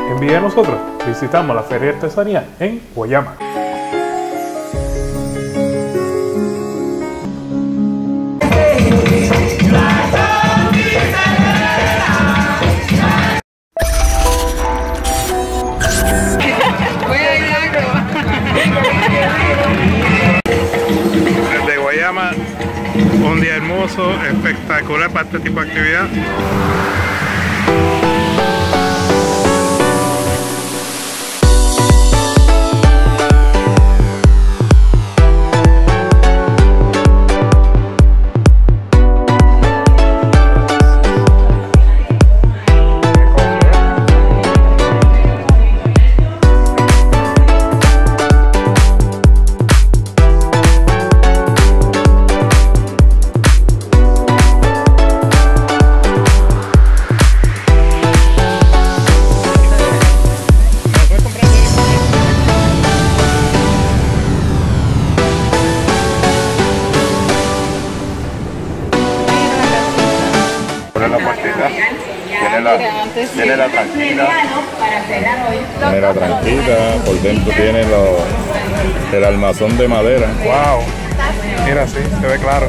Envidia nosotros visitamos la Feria de Artesanía en Guayama. Desde Guayama, un día hermoso, espectacular para este tipo de actividad. Tiene la tranquila, por dentro tiene el armazón de madera. Wow, mira, sí, se ve claro.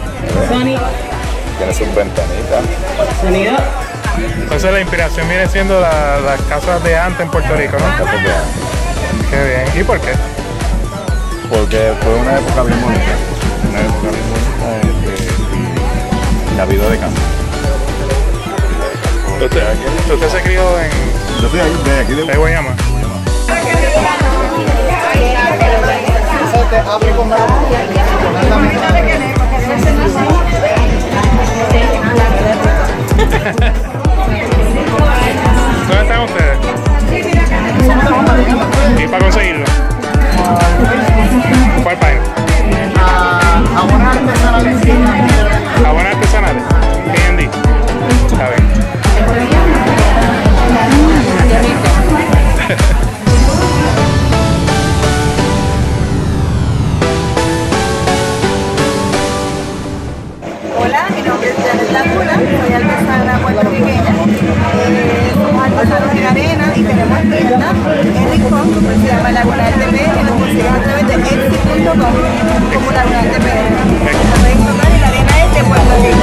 Tiene sus ventanitas. Entonces la inspiración viene siendo las casas de antes en Puerto Rico, ¿no? Casas de antes. Qué bien. ¿Y por qué? Porque fue una época bien bonita. Y la vida de campo. ¿Usted se crió en...? Yo soy de aquí de Guayama. ¿Dónde están ustedes? ¿Y para conseguirlo? ¿Cuál página? Jabones artesanales. ¿Jabones artesanales? D&D. Está bien. Hola, mi nombre es Janet Laguna, soy artesana puertorriqueña. Somos artesanos en arena y tenemos tienda en Rincón, que se llama Laguna RTP, y nos consiguen a través de etsy.com como Laguna RTP. Nos pueden encontrar y la arena es de Puerto Rico.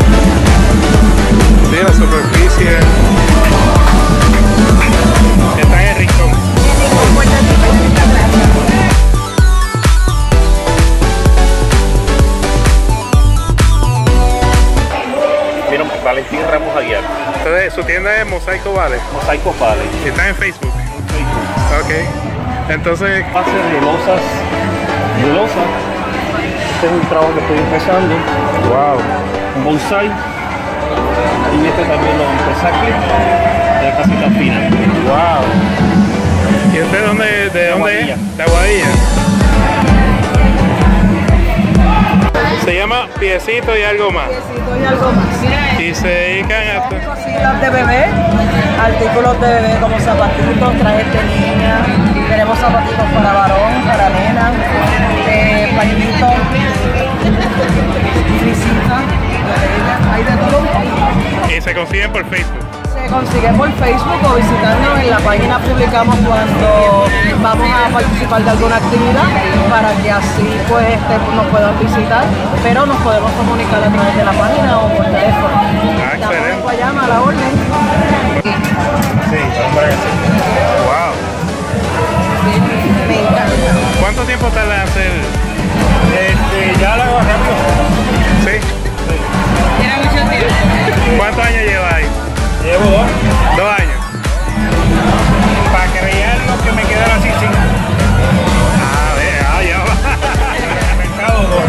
Sí, la superficie. Están en Rincón. En Rincón, Puerto Rico, en esta plaza. Valentín Ramos Aguiar. Entonces, su tienda es Mosaico Valley. Mosaico Valley. Y está en Facebook. Ok. Entonces, Hace de losas. Este es un trabajo que estoy empezando. wow. Un bonsai. Y este también lo empecé aquí. De casita fina. Wow. ¿Y usted de dónde es? De Aguadilla. Se llama Piecito y Algo Más. Piecito y algo más. Y se dedican a... Cositas de bebé, artículos de bebé como zapatitos, trajes de niña, tenemos zapatitos para varón, para nena, pañitos, frisitas, hay de todo un poco. Y se consiguen por Facebook. Se consigue por Facebook o visitarnos en la página, publicamos cuando vamos a participar de alguna actividad para que así pues nos puedan visitar, pero nos podemos comunicar a través de la página o por teléfono. Estamos en Guayama a la orden. Sí, wow. Me encanta. ¿Cuánto tiempo tarda en hacer? Ya la hago rápido. ¿Sí? Era mucho tiempo. ¿Cuántos años lleva ahí? Llevo 2. 2 años. Para crear lo que me quedan así 5. Ya va. Mercado 2.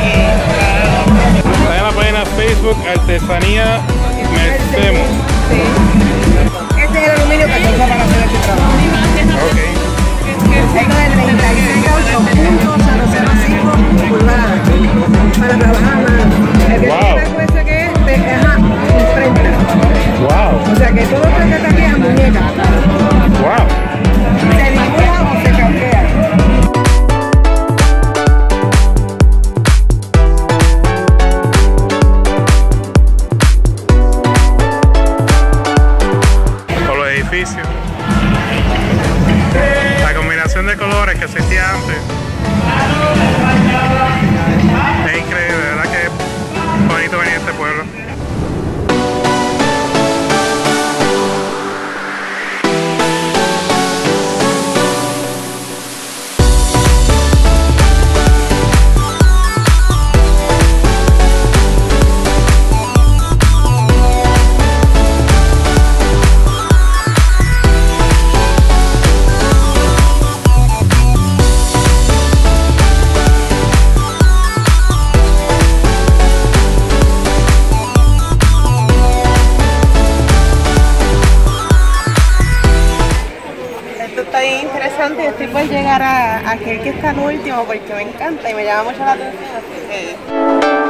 Está en la página Facebook Artesanía Mercemos. Sí. Este es el aluminio que edificio. La combinación de colores que existía antes es increíble, de verdad que es bonito venir a este pueblo. Está bien interesante. Estoy por llegar a aquel que está al último porque me encanta y me llama mucho la atención, así que...